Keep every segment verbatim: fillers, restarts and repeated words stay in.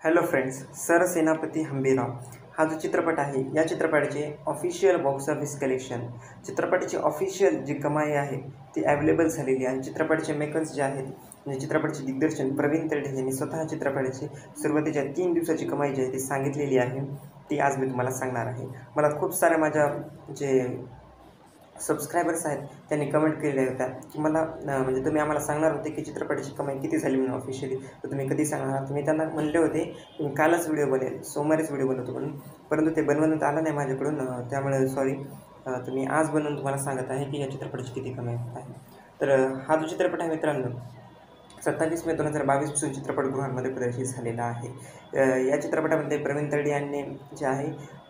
Hello friends, सरसेनापती हंबीरराव हा जो चित्रपट आहे या चित्रपटाचे ऑफिशियल बॉक्स ऑफिस कलेक्शन, चित्रपटाची ऑफिशियल जी कमाई आहे ती अवेलेबल झालेली आहे। चित्रपटाचे मेकर्स जे आहेत म्हणजे चित्रपटाचे दिग्दर्शन प्रवीण तरडे यांनी स्वतः चित्रपटाची सुरुवातीच्या तीन दिवसाची कमाई जी आहे ती सांगितलेली आहे, ती आज मी तुम्हाला सांगणार आहे। मला खूप साऱ्या माझ्या जे सबस्क्रायबर्स आहेत त्यांनी कमेंट केलेल्या होत्या की मला म्हणजे तुम्ही आम्हाला सांगणार होते की चित्रपटाची कमाई किती झाली म्हणून ऑफिशियली, तर तुम्ही कधी सांगणार? तुम्ही त्यांना म्हणले होते की मी कालच व्हिडिओ बनेल, सोमवारीच व्हिडिओ बनवतो म्हणून, परंतु ते बनवण्यात आलं नाही माझ्याकडून, त्यामुळे सॉरी। तर मी आज बनवून तुम्हाला सांगत आहे की या चित्रपटाची किती कमाई आहे। तर हा जो चित्रपट आहे मित्रांनो, सत्तावीस मे दोन हजार बावीसपासून चित्रपटगृहांमध्ये प्रदर्शित झालेला आहे। या चित्रपटामध्ये प्रवीण तरडे यांनी जे आहे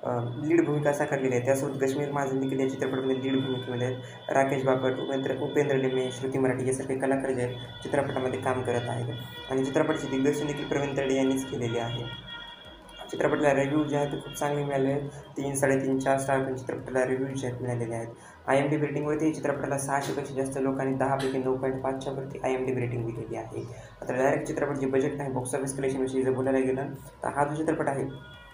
लीड भूमिका साकारलेली आहे। त्यासोबत कश्मीर महाजन देखील या चित्रपटामध्ये लीड भूमिकेमध्ये आहेत। राकेश बापट, उपेंद्र उपेंद्र लिमे, श्रुती मराठी यासारखे कलाकार जे आहेत चित्रपटामध्ये काम करत आहेत आणि चित्रपटाचे दिग्दर्शन देखील प्रवीण तरडे यांनीच केलेले आहे। चित्रपटाला रिव्ह्यू जे आहेत ते खूप चांगले मिळाले आहेत। तीन साडेतीन चार स्टार चित्रपटाला रिव्ह्यू जे आहेत मिळालेले आहेत। आय एम डी बी रेटिंगवरती चित्रपटाला सहाशेपेक्षा जास्त लोकांनी दहापैकी नऊ पॉईंट पाचच्या वरती I M D B rating दिलेली आहे। आता डायरेक्ट चित्रपटाचे बजेट आहे बॉक्स ऑफिस कलेक्शनविषयी जर बोलायला गेलं तर हा जो चित्रपट आहे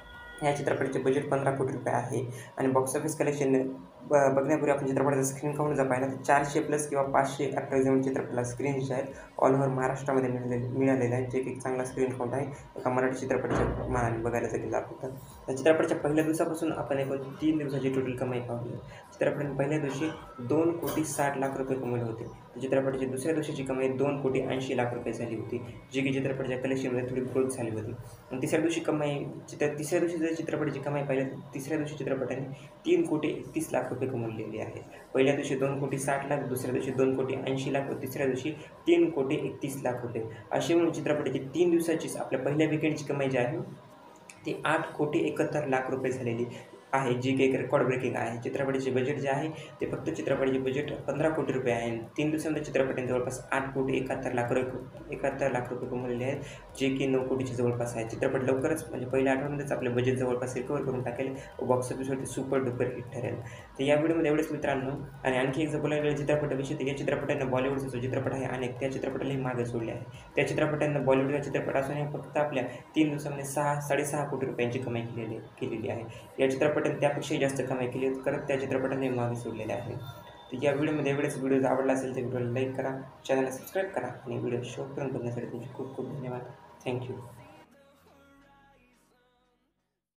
या चित्रपटाचे बजेट पंधरा कोटी रुपये आहे आणि बॉक्स ऑफिस कलेक्शन ब बघण्यापूर्वी आपण चित्रपटाचा स्क्रीन काउंट जर पाहिला तर चारशे प्लस किंवा पाचशे ॲप्रॉक्सिमेट चित्रपटाला स्क्रीन जे आहेत ऑल ओव्हर महाराष्ट्रामध्ये मिळाले मिळालेले आहेत, जे की एक चांगला स्क्रीन काउंट आहे एका मराठी चित्रपटाच्या मानाने बघायला जर गेलं आपण तर। या चित्रपटाच्या पहिल्या दिवसापासून आपण एकूण तीन दिवसाची टोटल कमाई पाहूया। चित्रपटाने पहिल्या दिवशी दोन कोटी साठ लाख रुपये कमवले होते। चित्रपटाची दुसऱ्या दिवशीची कमाई दोन कोटी ऐंशी लाख रुपये झाली होती, जी की चित्रपटाच्या कलेक्शनमध्ये थोडी ग्रोथ झाली होती। आणि तिसऱ्या दिवशी कमाई चित्र तिसऱ्या दिवशी जर चित्रपटाची कमाई पाहिली तर तिसऱ्या दिवशी चित्रपटाने तीन कोटी एकतीस लाख रुपये कमवलेली आहे। पहिल्या दिवशी दोन कोटी साठ लाख, दुसऱ्या दिवशी दोन कोटी ऐंशी लाख व तिसऱ्या दिवशी तीन कोटी एकतीस लाख रुपये अशी म्हणून चित्रपटाची तीन दिवसाचीच आपल्या पहिल्या विकेंडची कमाई जी आहे ती आठ कोटी एकाहत्तर लाख रुपये झालेली आहे, जी की एक रेकॉर्ड ब्रेकिंग आहे। चित्रपटाचे बजेट जे आहे ते फक्त चित्रपटाचे बजेट पंधरा कोटी रुपये आहे। तीन दिवसांमध्ये चित्रपटाने जवळपास आठ कोटी एकाहत्तर लाख रुपये एकाहत्तर लाख रुपये कमवलेले आहेत, जे की नऊ कोटीच्या जवळपास आहे। चित्रपट लवकरच म्हणजे पहिल्या आठवड्यामध्येच आपले बजेट जवळपास रिकवर करून टाकेल व बॉक्स ऑफिसवरती सुपर डुपर हिट ठरेल। तर या व्हिडिओमध्ये एवढेच मित्रांनो, आणि आणखी एक जर बोलायला गेलं चित्रपटाविषयी तर या चित्रपटांना बॉलिवूडचा जो चित्रपट आहे अनेक त्या चित्रपटालाही मागे सोडले आहे। त्या चित्रपटांना बॉलिवूडचा चित्रपट असून फक्त आपल्या तीन दिवसांमध्ये सहा साडेसहा कोटी रुपयांची कमाई केलेली केलेली आहे। या चित्रपटाने त्यापेक्षाही जास्त कमाई केली करत त्या चित्रपटाने मागे सोडलेले आहे। तर या व्हिडिओमध्ये एवढेच। व्हिडिओ जर आवडला असेल तर व्हिडिओला लाईक करा, चॅनलला सबस्क्राईब करा आणि व्हिडिओ शो करून बघण्यासाठी तुमचे खूप खूप धन्यवाद। थँक्यू।